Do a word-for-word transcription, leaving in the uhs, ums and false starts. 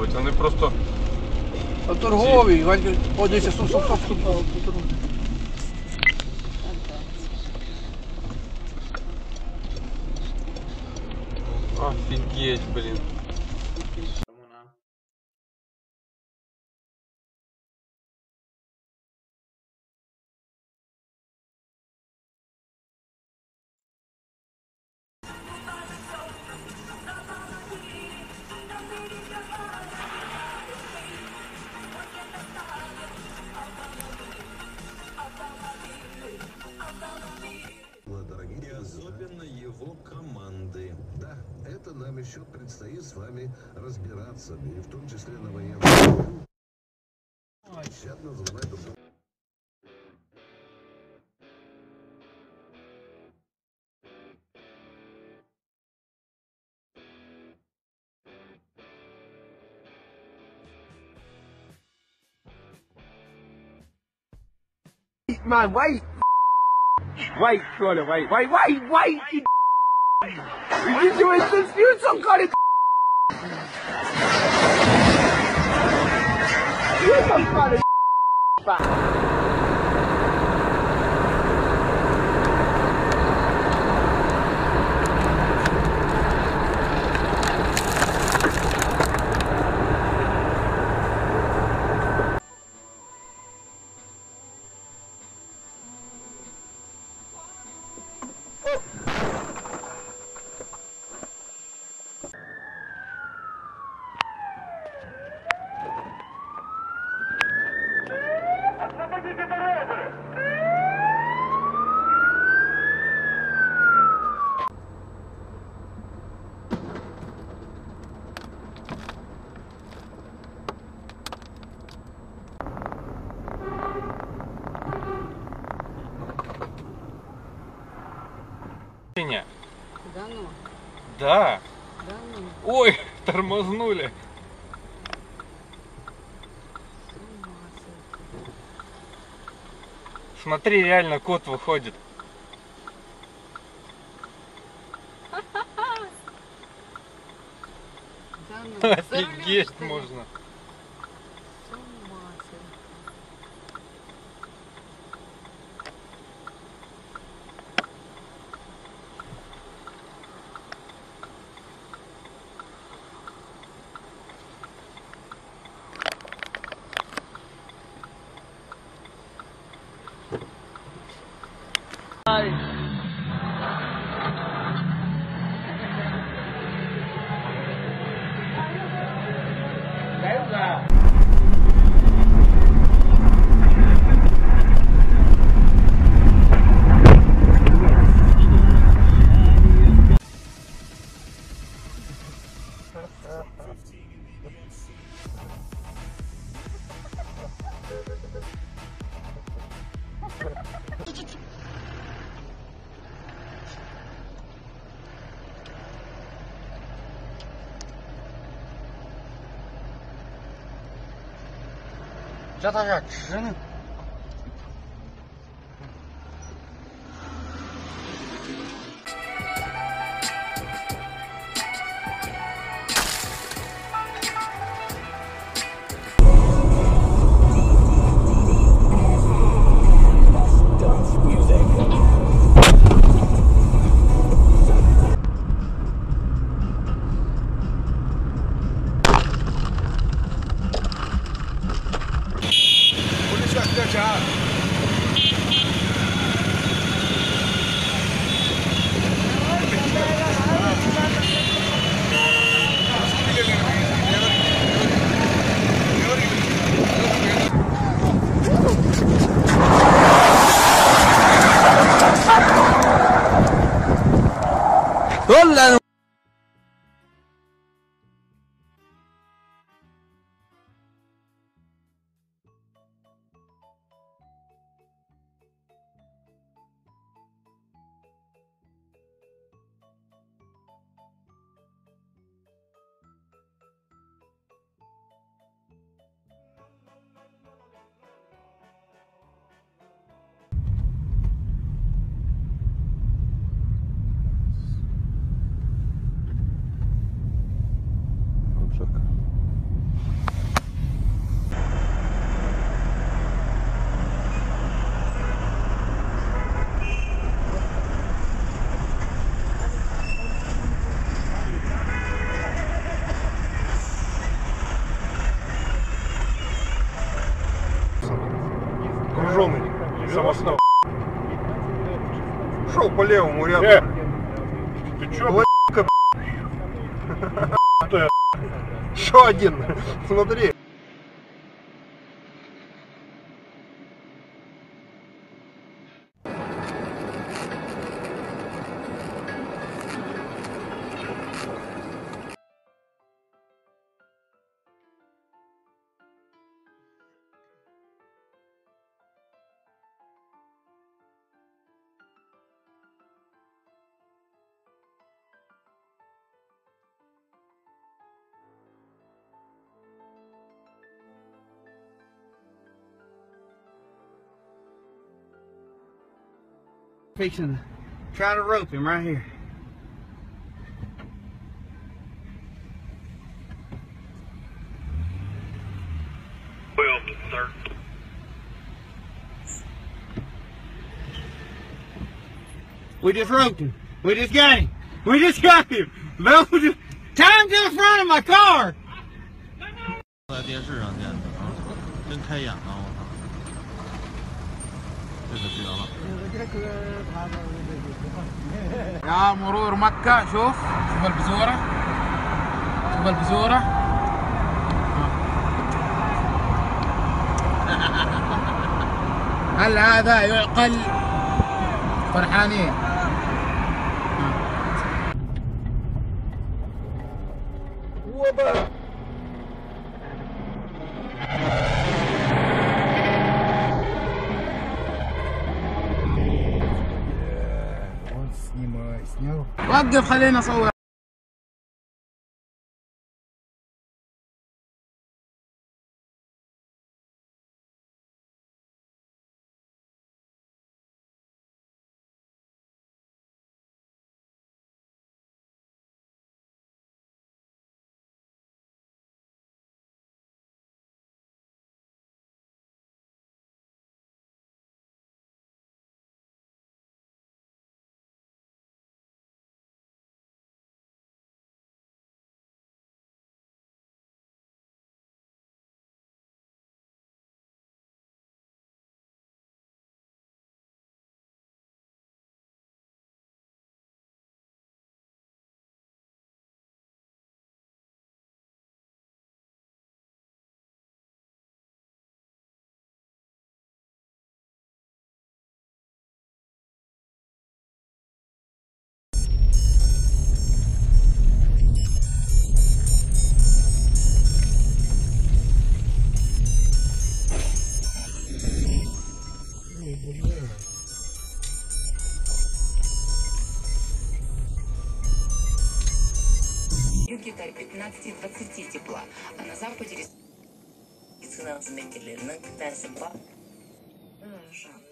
ставить, вони просто... А торговий, Ванька, о, дивіться, стоп, стоп, стоп, стоп, стоп. Офігеть, блін. Дорогие, особенно его команды. Да, это нам еще предстоит с вами разбираться, и в том числе на военном. Тщательно занимать друг друга. Man, wait! Wait, Troller, wait, wait, wait, wait! You You're doing dispute some kind of You're some kind of Да ну? Да. Да ну? Ой, тормознули. Смотри, реально кот выходит. Да ну? Офигеть можно. С ума сойти. Ja, da ja, schön. Hola. Самосвал. Шел по левому ряду. Э, ты чё, блядь? Еще один. Смотри. Fixing to try to rope him right here. Well, sir. We just roped him. We just got him. We just got him. No, just tie him to the front of my car. 在电视上见的啊，真开眼了，我操！这个绝了。 يا مرور مكة شوف شوف البزورة شوف البزورة هل هذا يعقل فرحانين وقف خلينا اصور юге до пятнадцати-двадцати тепла, а на западе медицина заметили на китайском.